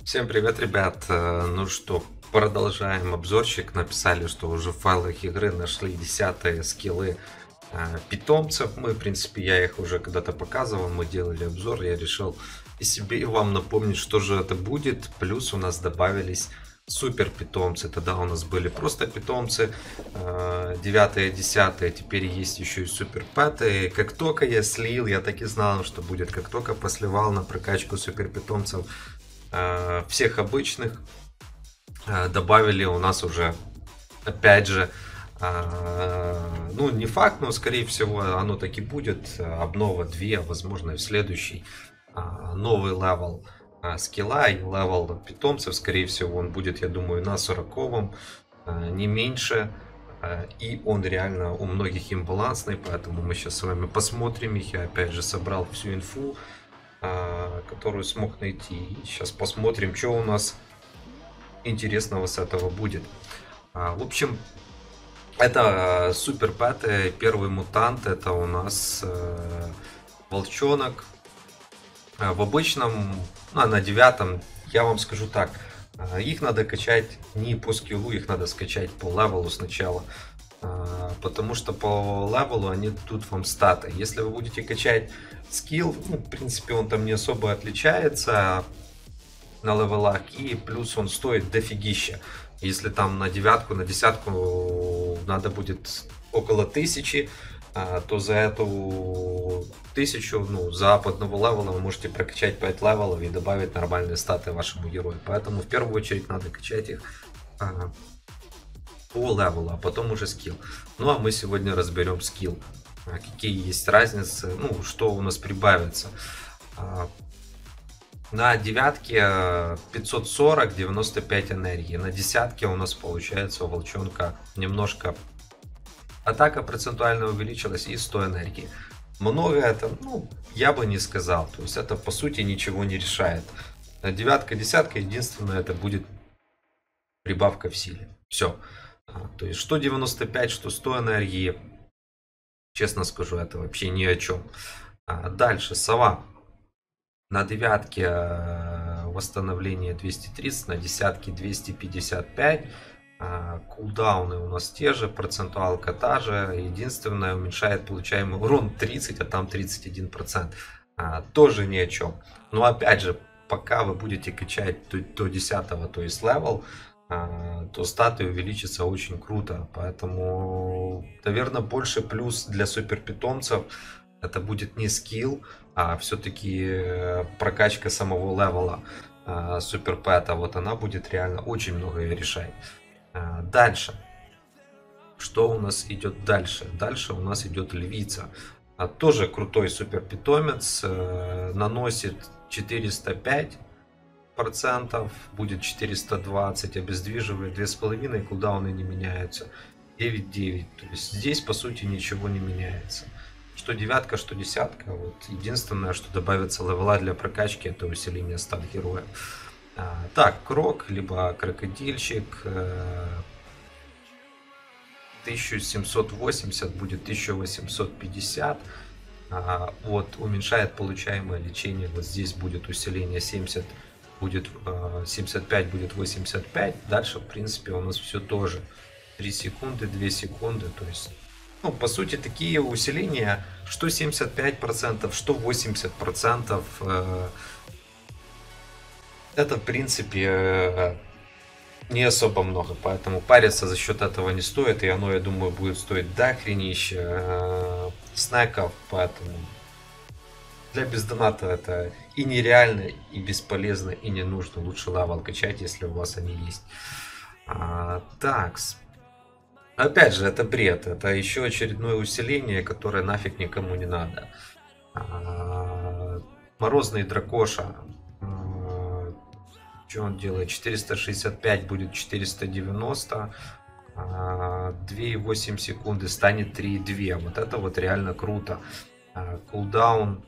Всем привет, ребят! Ну что, продолжаем обзорчик. Написали, что уже в файлах игры нашли 10 скиллы питомцев. Мы, в принципе, я их уже когда-то показывал, мы делали обзор. Я решил и себе, и вам напомнить, что же это будет. Плюс у нас добавились супер питомцы. Тогда у нас были просто питомцы 9 10, теперь есть еще и супер пэты. Как только я слил, я так и знал, что будет. Как только посливал на прокачку супер питомцев всех обычных, добавили у нас уже, опять же, ну не факт, но скорее всего оно таки будет, обнова 2, возможно и в следующий, новый левел скилла и левел питомцев, скорее всего он будет, я думаю, на 40-м, не меньше, и он реально у многих имбалансный, поэтому мы сейчас с вами посмотрим их. Я опять же собрал всю инфу, которую смог найти. И сейчас посмотрим, что у нас интересного с этого будет. В общем, это супер пэты. Первый мутант это у нас волчонок. В обычном, на 9, я вам скажу так, их надо качать не по скиллу, их надо скачать по левелу сначала. Потому что по левелу они дадут вам статы. Если вы будете качать скилл, ну, в принципе, он там не особо отличается на левелах. И плюс он стоит дофигища. Если там на 9, на 10 надо будет около 1000, то за эту 1000, ну, за одного левела вы можете прокачать 5 левелов и добавить нормальные статы вашему герою. Поэтому в первую очередь надо качать их по левелу, а потом уже скилл. Ну а мы сегодня разберем скилл. Какие есть разницы, ну, что у нас прибавится. На 9 540, 95 энергии. На 10 у нас получается у волчонка немножко атака процентуально увеличилась и 100 энергии. Много это, ну, я бы не сказал. То есть это по сути ничего не решает. На 9, 10 единственное это будет прибавка в силе. Все. То есть что 95, что 100 энергии. Честно скажу, это вообще ни о чем. Дальше, сова. На 9 восстановление 230, на 10 255. Кулдауны у нас те же, процентуалка та же. Единственное, уменьшает получаемый урон 30, а там 31%. Тоже ни о чем. Но опять же, пока вы будете качать до 10, то есть левел, то статы увеличатся очень круто. Поэтому, наверное, больше плюс для супер питомцев это будет не скилл, а все-таки прокачка самого левела супер пэта. Вот она будет реально очень многое решать. Дальше. Что у нас идет дальше? Дальше у нас идет львица. Тоже крутой супер питомец. Наносит 405%, будет 420, обездвиживает 2,5, кулдауны не меняются. 9-9. То есть здесь по сути ничего не меняется. Что 9, что 10. Вот единственное, что добавится левела для прокачки, это усиление стат героя. Так, крок, либо крокодильчик. 1780 будет 1850. Вот уменьшает получаемое лечение. Вот здесь будет усиление 70, будет 75, будет 85. Дальше, в принципе, у нас все тоже. 3 секунды, 2 секунды. То есть, ну, по сути, такие усиления, что 75%, что 80%. Это, в принципе, не особо много, поэтому париться за счет этого не стоит, и оно, я думаю, будет стоить дохренища снеков, поэтому для бездоната это и нереально, и бесполезно, и не нужно. Лучше левел качать, если у вас они есть. Такс. Опять же, это бред, это еще очередное усиление, которое нафиг никому не надо. Морозный дракоша. Что он делает? 465 будет 490. 2,8 секунды станет 3,2. Вот это вот реально круто. Кулдаун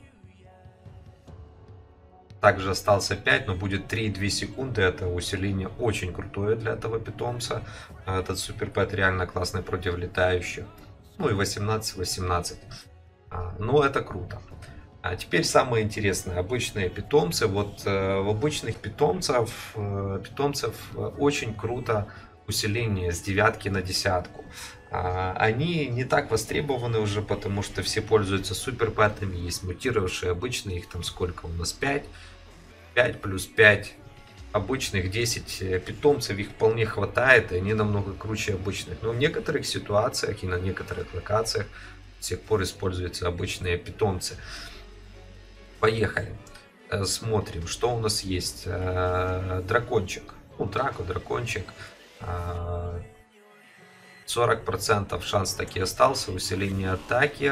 также остался 5, но будет 3,2 секунды. Это усиление очень крутое для этого питомца. Этот супер пэт реально классный против летающих. Ну и 18-18. Ну это круто. А теперь самое интересное. Обычные питомцы. Вот в обычных питомцев очень круто усиление с девятки на десятку. Они не так востребованы уже, потому что все пользуются суперпэтами. Есть мутировавшие обычные, их там сколько у нас? 5. 5 плюс 5 обычных 10 питомцев, их вполне хватает, и они намного круче обычных. Но в некоторых ситуациях и на некоторых локациях до сих пор используются обычные питомцы. Поехали. Смотрим, что у нас есть. Дракончик. Ну, дракончик. 40% шанс таки остался. Усиление атаки.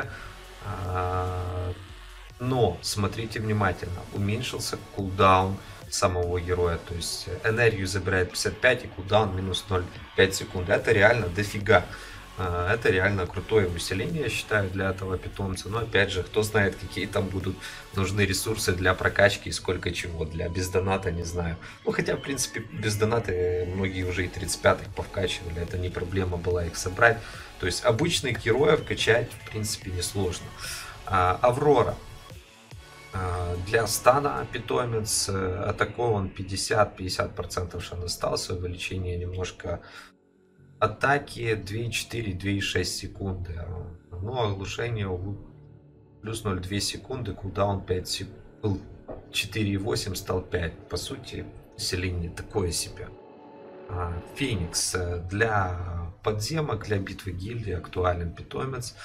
Но смотрите внимательно. Уменьшился кулдаун самого героя. То есть энергию забирает 55 и кулдаун минус 0,5 секунд. Это реально дофига. Это реально крутое усиление, я считаю, для этого питомца. Но опять же, кто знает, какие там будут нужны ресурсы для прокачки и сколько чего. Для без доната не знаю. Ну, хотя, в принципе, без доната многие уже и 35-х повкачивали. Это не проблема была их собрать. То есть обычных героев качать, в принципе, несложно. Аврора. Для стана питомец атакован 50% шанс остался. Увеличение немножко атаки 2,4, 2,6 секунды. Ну, оглушение плюс 0,2 секунды, кулдаун 5 секунд. Был 4,8, стал 5. По сути, усиление такое себе. Феникс для подземок, для битвы гильдии актуален питомец.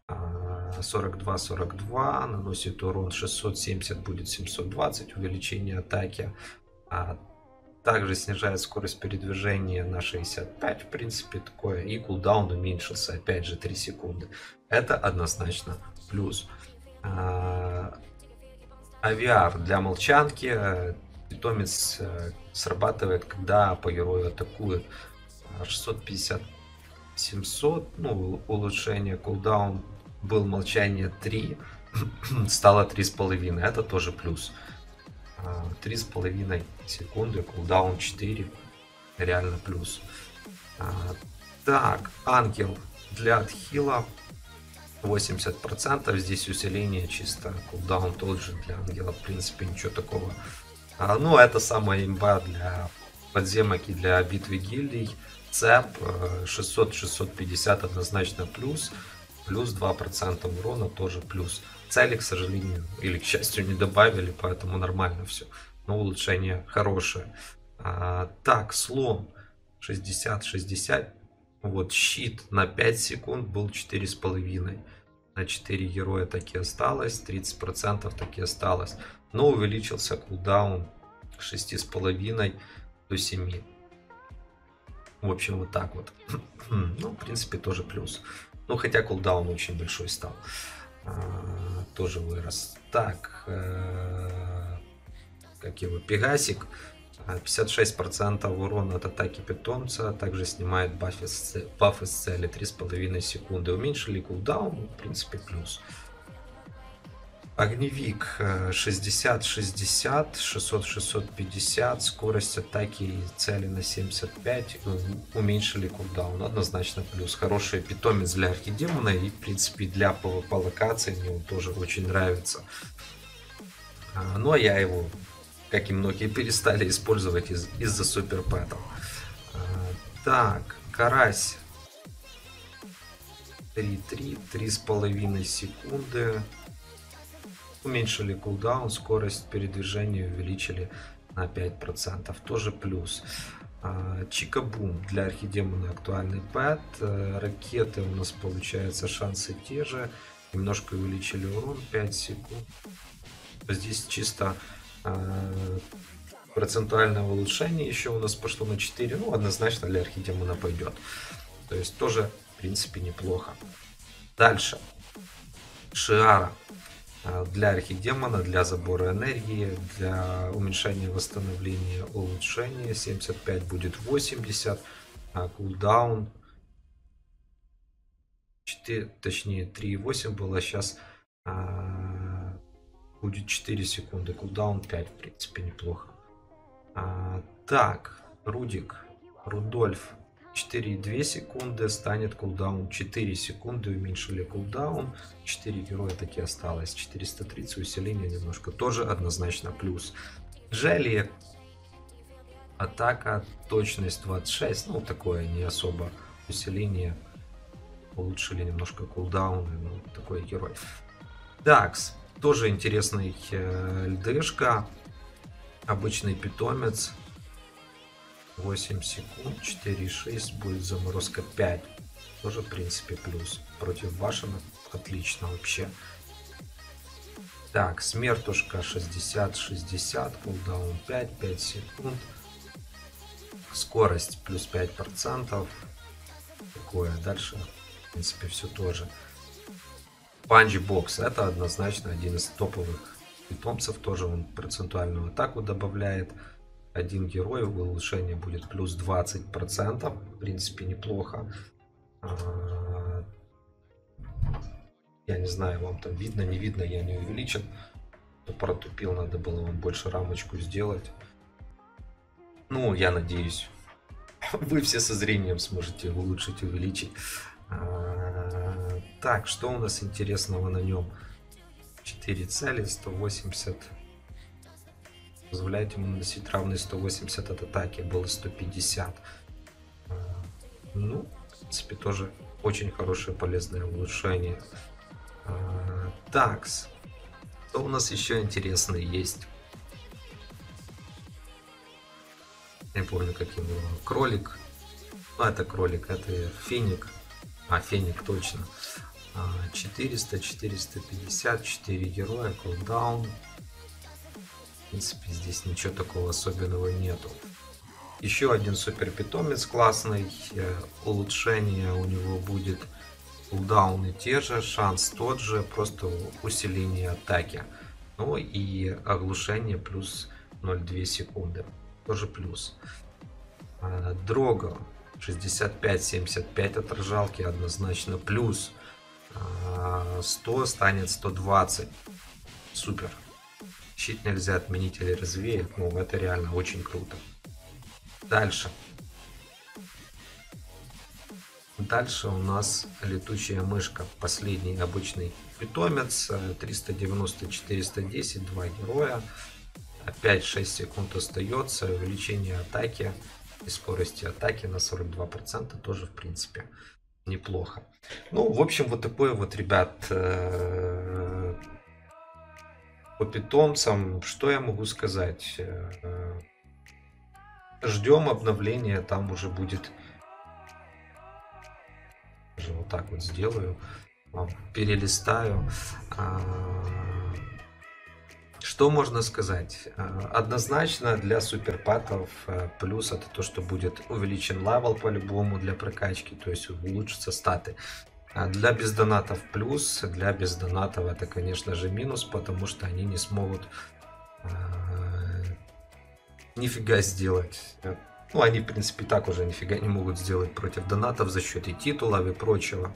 42-42, наносит урон 670, будет 720, увеличение атаки. Также снижает скорость передвижения на 65, в принципе, такое. И кулдаун уменьшился, опять же, 3 секунды. Это однозначно плюс. Авиар для молчанки. Питомец срабатывает, когда по герою атакует. 650, 700, ну, улучшение. Кулдаун был молчание 3, стало 3,5. Это тоже плюс. 3,5 секунды, кулдаун 4, реально плюс. Так, ангел для отхила 80%, здесь усиление чисто, кулдаун тот же для ангела, в принципе, ничего такого. Ну, это самая имба для подземок и для битвы гильдий. Цеп 600-650 однозначно плюс, плюс 2% урона тоже плюс. Цели, к сожалению, или к счастью, не добавили, поэтому нормально все. Но улучшение хорошее. Так, слон 60-60. Вот щит на 5 секунд был 4,5. На 4 героя так и осталось. 30% так и осталось. Но увеличился кулдаун 6,5 до 7. В общем, вот так вот. Ну, в принципе, тоже плюс. Ну, хотя кулдаун очень большой стал. Тоже вырос. Так, как его, Пегасик. 56% урона от атаки питомца. Также снимает баф из цели 3,5 секунды. Уменьшили кулдаун, в принципе, плюс. Огневик 60-60, 600-650, скорость атаки и цели на 75, уменьшили кулдаун, однозначно плюс. Хороший питомец для архидемона и, в принципе, для PvP локации мне он тоже очень нравится. Ну, а я его, как и многие, перестали использовать из-за суперпэтов. Так, карась 3,3, 3,5 секунды. Уменьшили кулдаун, скорость передвижения увеличили на 5%. Тоже плюс. Чикабум для архидемона актуальный пэт. Ракеты у нас получается шансы те же. Немножко увеличили урон 5 секунд. Здесь чисто процентуальное улучшение еще у нас пошло на 4. Ну, однозначно для архидемона пойдет. То есть тоже, в принципе, неплохо. Дальше. Шиара. Для архидемона, для забора энергии, для уменьшения восстановления, улучшения. 75 будет 80. Кулдаун 4, точнее 3,8 было, сейчас будет 4 секунды. Кулдаун 5, в принципе, неплохо. Так, Рудольф 4,2 секунды станет кулдаун 4 секунды, уменьшили кулдаун. 4 героя таки осталось. 430 усиление немножко, тоже однозначно плюс. Желе, атака, точность 26, ну такое не особо усиление. Улучшили немножко кулдауны, ну такой герой. Дакс, тоже интересный ЛДшка. Обычный питомец. 8 секунд, 4,6, будет заморозка 5. Тоже, в принципе, плюс. Против башенок отлично вообще. Так, смертушка 60-60, кулдаун 5 секунд. Скорость плюс 5%. Такое. Дальше, в принципе, все тоже. Панчбокс, это однозначно один из топовых питомцев. Тоже он процентуальную атаку добавляет. Один герой, улучшение будет плюс 20%. В принципе, неплохо. Я не знаю, вам там видно, не видно, я не увеличен. Протупил, надо было вам больше рамочку сделать. Ну, я надеюсь, вы все со зрением сможете улучшить, увеличить. Так, что у нас интересного на нем? 4 цели, 180. Позволяет ему наносить равные 180 от атаки, было 150. Ну, в принципе, тоже очень хорошее, полезное улучшение. Такс. Что у нас еще интересное есть? Я помню, как его. Кролик. Ну, это кролик, это феник. Феник, точно. 400, 450, 4 героя, кулдаун. В принципе, здесь ничего такого особенного нету. Еще один супер питомец классный. Улучшение у него будет. Кулдауны те же, шанс тот же, просто усиление атаки. Ну и оглушение плюс 0,2 секунды. Тоже плюс. Дрого 65-75 отражалки, однозначно плюс. 100 станет 120. Супер. Щит нельзя отменить или развеять. Ну, это реально очень круто. Дальше. Дальше у нас летучая мышка. Последний обычный питомец. 390-410. 2 героя. 5-6 секунд остается. Увеличение атаки и скорости атаки на 42%. Тоже, в принципе, неплохо. Ну, в общем, вот такой вот, ребят, по питомцам. Что я могу сказать? Ждем обновления. Там уже будет... Вот так вот сделаю. Перелистаю. Что можно сказать? Однозначно для суперпатов плюс это то, что будет увеличен левел по-любому для прокачки, то есть улучшатся статы. Для бездонатов плюс, для бездонатов это, конечно же, минус, потому что они не смогут нифига сделать. Ну, они, в принципе, так уже нифига не могут сделать против донатов за счет и титулов и прочего.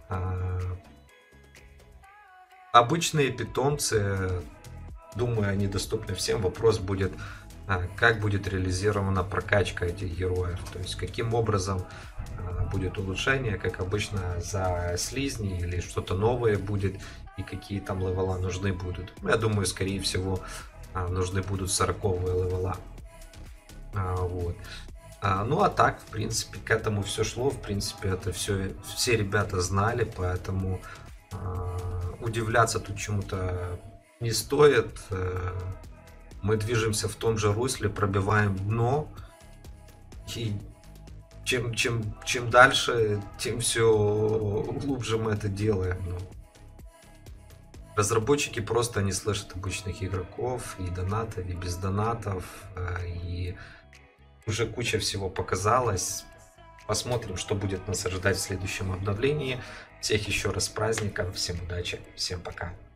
Обычные питомцы, думаю, они доступны всем. Вопрос будет, как будет реализована прокачка этих героев. То есть, каким образом будет улучшение, как обычно, за слизни или что-то новое будет, и какие там левела нужны будут. Я думаю, скорее всего, нужны будут 40-е левела. Вот. Ну а так, в принципе, к этому все шло. В принципе, это все ребята знали, поэтому удивляться тут чему-то не стоит. Мы движемся в том же русле, пробиваем дно. И чем дальше, тем все глубже мы это делаем. Разработчики просто не слышат обычных игроков, и донатов, и без донатов, и уже куча всего показалось. Посмотрим, что будет нас ожидать в следующем обновлении. Всех еще раз с праздником, всем удачи, всем пока.